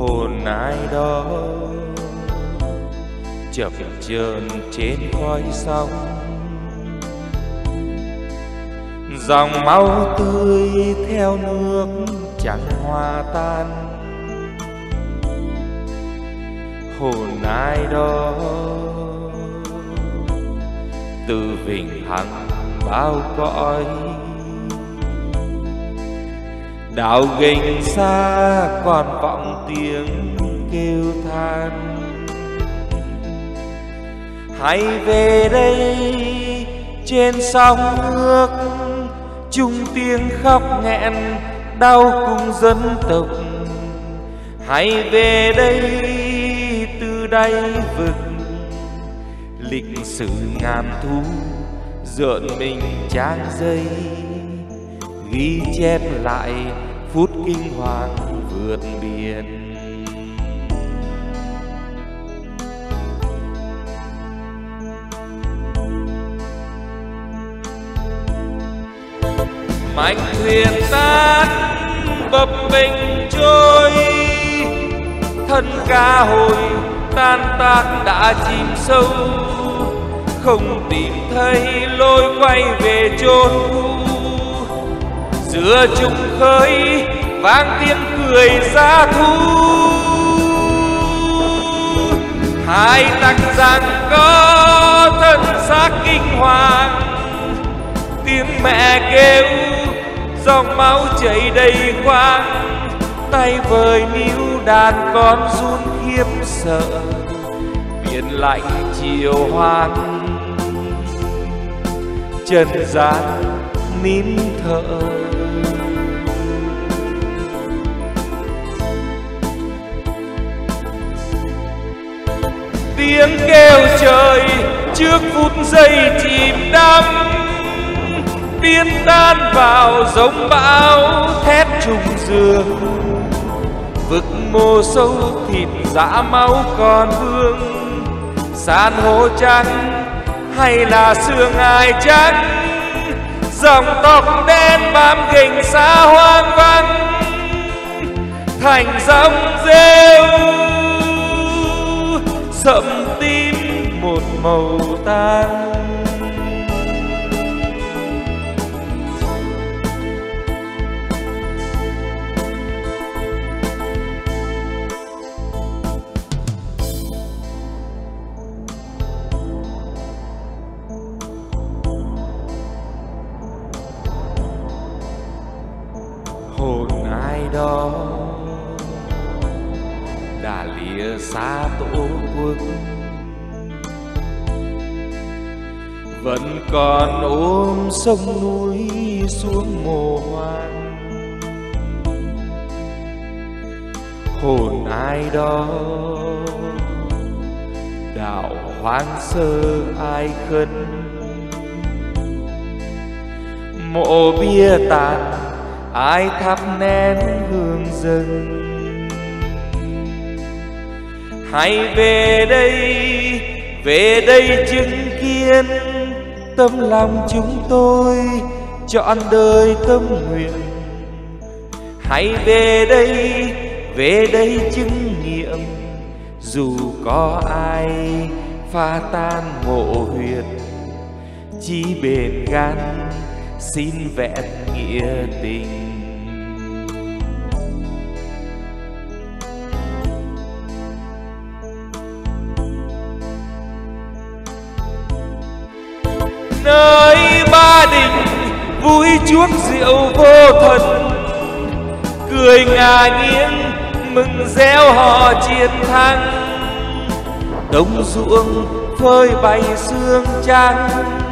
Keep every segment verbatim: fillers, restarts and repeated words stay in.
hồn ai đó chập chờn trên khói sóng, dòng máu tươi theo nước chẳng hòa tan. Hồn ai đó từ vĩnh hằng bao cõi, đạo gành xa còn vọng tiếng kêu than. Hãy về đây trên sóng nước, chung tiếng khóc nghẹn đau cùng dân tộc. Hãy về đây từ đáy vực, lịch sử ngàn thu rợn mình trang giấy, ghi chép lại phút kinh hoàng vượt biển. Mạch thuyền tan bập bềnh trôi, thân ca hồi tan tác đã chìm sâu, không tìm thấy lối quay về chốn cũ. Giữa trùng khơi vang tiếng cười giá thú, hai tặc rằng có thân xác kinh hoàng. Tiếng mẹ kêu dòng máu chảy đầy khoang, tay vời níu đàn con run khiếp sợ. Biển lạnh chiều hoang, trần gian nín thở. Tiếng kêu trời trước phút giây chìm đắm, biến tan vào giống bão thét trùng dương. Vực mồ sâu thịt dã máu còn vương, san hô trắng hay là xương ai trắng. Dòng tóc đen bám gành xa hoang vắng, thành dòng rêu sậm tím một màu tang. Hồn ai đó đã lìa xa tổ quốc, vẫn còn ôm sông núi xuống mồ hoang. Hồn ai đó đảo hoang sơ ai khấn, mộ bia tàn ai thắp nén hương dâng. Hãy về đây, về đây chứng kiến tấm lòng chúng tôi trọn đời tâm nguyện. Hãy về đây, về đây chứng nghiệm dù có ai phá tan mộ huyệt, chỉ bền gan xin vẹn nghĩa tình. Nơi Ba Đình vui chuốc rượu vô thần, cười ngả nghiêng mừng reo hò chiến thắng. Đồng ruộng phơi bay sương trắng,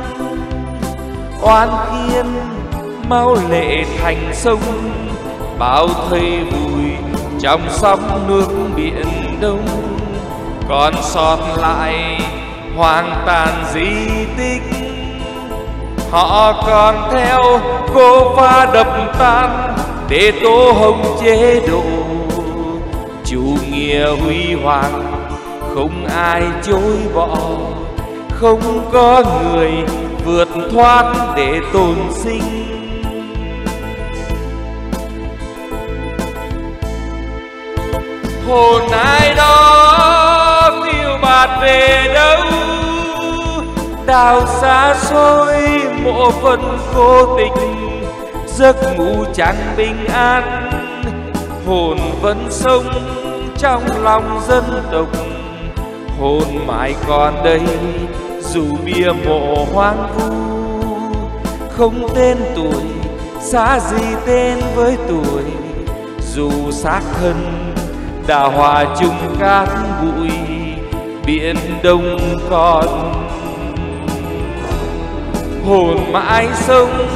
oan khiên máu lệ thành sông. Bao thây vùi trong sóng nước biển đông, còn sót lại hoang tàn di tích. Họ còn theo cô pha đập tan để Tô Hồng chế độ chủ nghĩa huy hoàng. Không ai chối bỏ, không có người vượt thoát để tồn sinh. hồn ai đó phiêu bạt về đâu, đào xa xôi mộ phần cô tình, giấc ngủ chẳng bình an, hồn vẫn sống trong lòng dân tộc, hồn mãi còn đây dù bia mộ hoang vu, không tên tuổi xa gì tên với tuổi, dù xác thân đã hòa chung cát bụi, biển đông còn hồn mãi sống